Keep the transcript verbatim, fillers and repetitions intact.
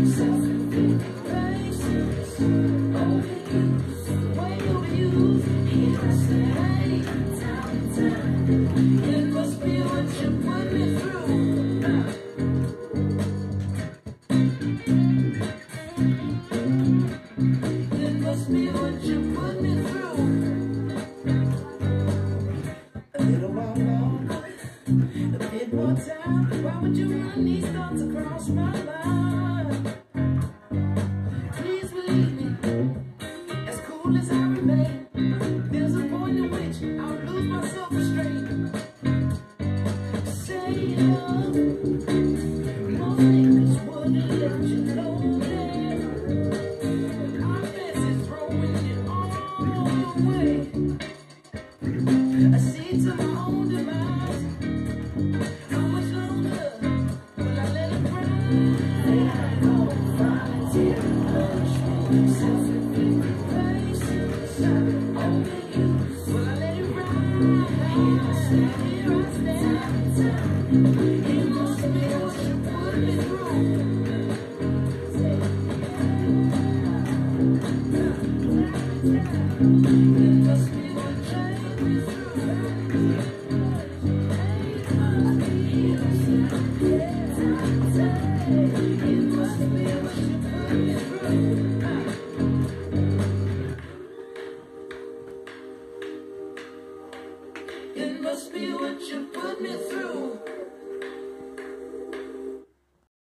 It must be what you put me through. It must be what you put me through. A little while longer, a bit more time. Why would you run these thoughts across my mind? Please believe me, as cool as I remain, there's a point in which I'll lose my self-restraint. Say love, most niggas wouldn't let you know that our mess is throwing it all away. I see to my own demise. How much longer will I let it ride? Then I go volunteer, punishment, self-inflicted patience. Only you, will I let it ride? Here I stand, here I stand.